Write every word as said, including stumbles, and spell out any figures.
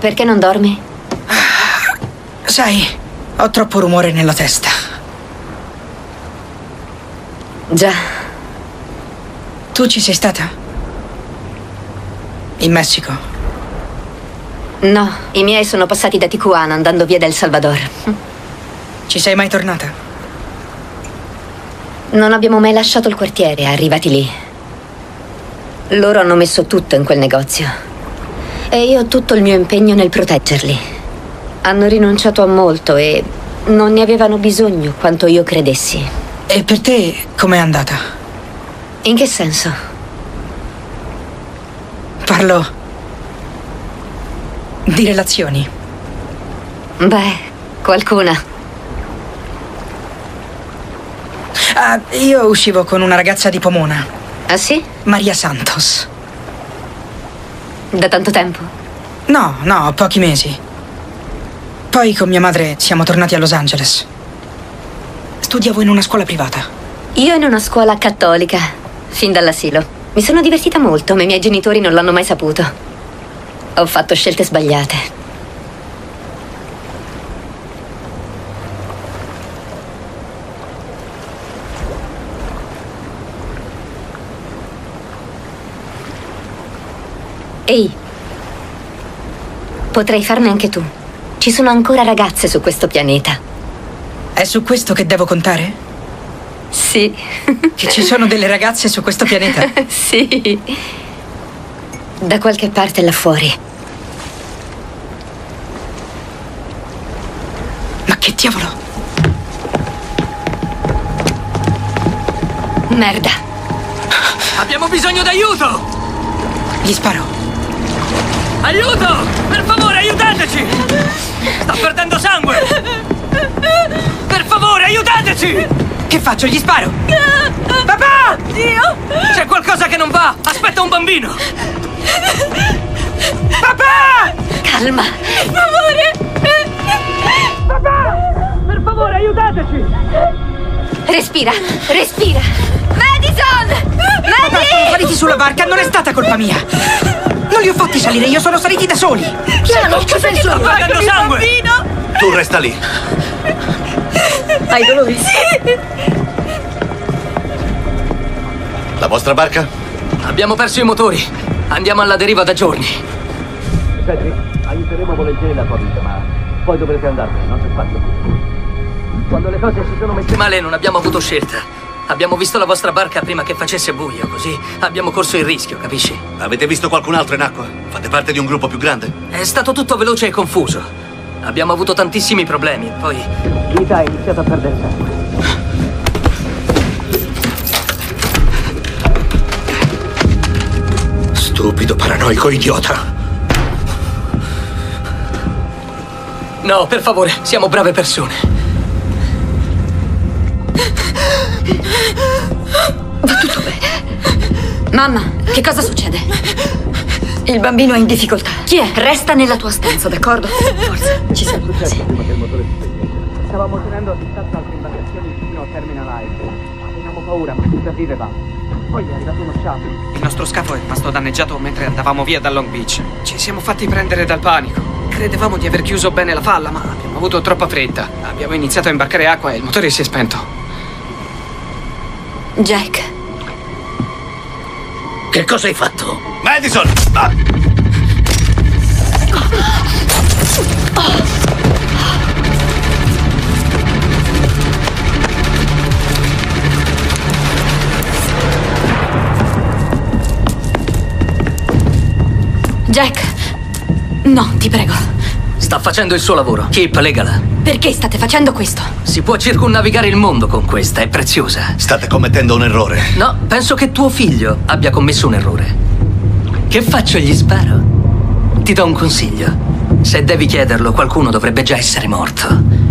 Perché non dormi? Sai, ho troppo rumore nella testa. Già. Tu ci sei stata? In Messico? No, i miei sono passati da Tijuana andando via da El Salvador. Ci sei mai tornata? Non abbiamo mai lasciato il quartiere, arrivati lì. Loro hanno messo tutto in quel negozio. E io ho tutto il mio impegno nel proteggerli. Hanno rinunciato a molto e non ne avevano bisogno quanto io credessi. E per te com'è andata? In che senso? Parlo di relazioni. Beh, qualcuna. Ah, io uscivo con una ragazza di Pomona. Ah sì? Maria Santos. Da tanto tempo? No, no, pochi mesi. Poi con mia madre siamo tornati a Los Angeles. Studiavo in una scuola privata. Io in una scuola cattolica, fin dall'asilo. Mi sono divertita molto, ma i miei genitori non l'hanno mai saputo. Ho fatto scelte sbagliate. Ehi, potrei farne anche tu. Ci sono ancora ragazze su questo pianeta. È su questo che devo contare? Sì. Che ci sono delle ragazze su questo pianeta? Sì. Da qualche parte là fuori. Ma che diavolo? Merda. Abbiamo bisogno d'aiuto! Gli sparo. Aiuto! Per favore, aiutateci! Sta perdendo sangue! Per favore, aiutateci! Che faccio? Gli sparo! Papà! Dio! C'è qualcosa che non va! Aspetta un bambino! Papà! Calma. Per favore! Papà! Per favore, aiutateci! Respira, respira. Madison! Papà, sono Madison! saliti sulla barca, non è stata colpa mia! Non li ho fatti salire, io sono saliti da soli! Piano, che penso? Sta perdendo sangue! Bambino! Tu resta lì. Hai dolori? Sì. La vostra barca? Abbiamo perso i motori. Andiamo alla deriva da giorni. Cedric, aiuteremo volentieri la tua vita, ma poi dovrete andarvene, non c'è spazio. Quando le cose si sono messe male non abbiamo avuto scelta. Abbiamo visto la vostra barca prima che facesse buio, così abbiamo corso il rischio, capisci? Avete visto qualcun altro in acqua? Fate parte di un gruppo più grande? È stato tutto veloce e confuso. Abbiamo avuto tantissimi problemi e poi... L'Ita ha iniziato a perdere sangue. Stupido, paranoico, idiota! No, per favore, siamo brave persone. Va tutto bene. Mamma, che cosa succede? Il bambino è in difficoltà. Chi è? Resta nella tua stanza, d'accordo? Forza, ci siamo quasi. Prima che il motore si spegnesse. Stavamo tenendo a distanza altre imbarcazioni vicino a Terminal Island. Avevamo paura, ma sopravvivevamo. Poi è arrivato uno sciame. Il nostro scafo è rimasto danneggiato mentre andavamo via da Long Beach. Ci siamo fatti prendere dal panico. Credevamo di aver chiuso bene la falla, ma abbiamo avuto troppa fretta. Abbiamo iniziato a imbarcare acqua e il motore si è spento. Jack. Che cosa hai fatto? Madison! Ah! Jack. No, ti prego. Sta facendo il suo lavoro. Kip, legala. Perché state facendo questo? Si può circumnavigare il mondo con questa, è preziosa. State commettendo un errore. No, penso che tuo figlio abbia commesso un errore. Che faccio? Gli sparo? Ti do un consiglio. Se devi chiederlo, qualcuno dovrebbe già essere morto.